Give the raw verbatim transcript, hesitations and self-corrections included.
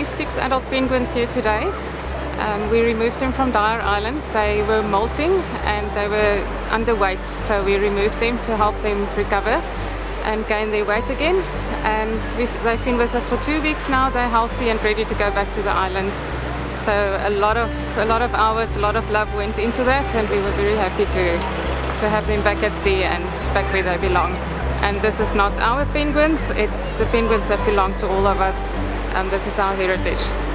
six adult penguins here today. Um, we removed them from Dyer Island. They were molting and they were underweight, so we removed them to help them recover and gain their weight again. And we've, they've been with us for two weeks now. They're healthy and ready to go back to the island. So a lot of a lot of hours, a lot of love went into that, and we were very happy to to have them back at sea and back where they belong. And this is not our penguins; it's the penguins that belong to all of us. Um, this is our heritage.